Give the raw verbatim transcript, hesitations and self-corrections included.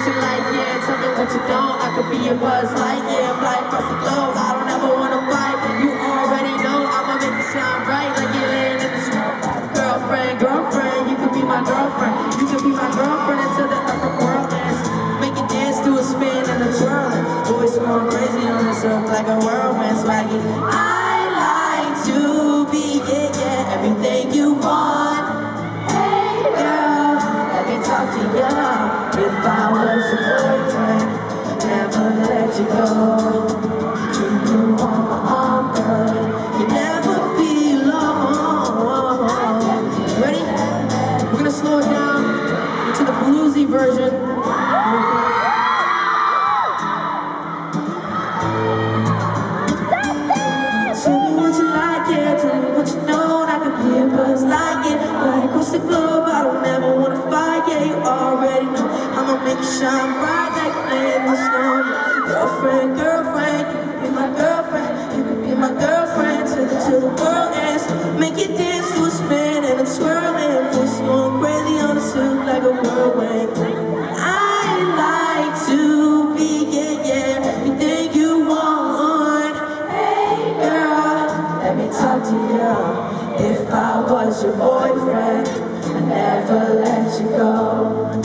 what you like, yeah, tell me what you don't. I could be a buzz light, yeah, fly across the globe. I don't ever wanna fight, you already know I'ma make it shine bright like it land in the sky. Girlfriend, girlfriend, you could be my girlfriend. You could be my girlfriend until the upper world ends. Make it dance to a spin and a twirling. Boys going crazy on this earth like a whirlwind swaggy. I like to be, yeah, yeah, everything you want. Hey girl, let me talk to you. If I was your boyfriend, never let you go. Keep you on my arm, girl. You never be alone. Ready? We're gonna slow it down to the bluesy version. Tell me what you like, yeah, tell me what you know. I could be a buzz like it, right across the globe. I don't ever wanna fight, yeah, you already know. I'ma make it shine bright like land in the snow. Girlfriend, girlfriend, you could be my girlfriend. You could be my girlfriend till the, till the world ends. Make it dance to a spin and a swirling. Voice going crazy on the suit like a whirlwind. I like to be, yeah, yeah, everything you want. Hey girl, let me talk to you. If I was your boyfriend, I'd never let you go.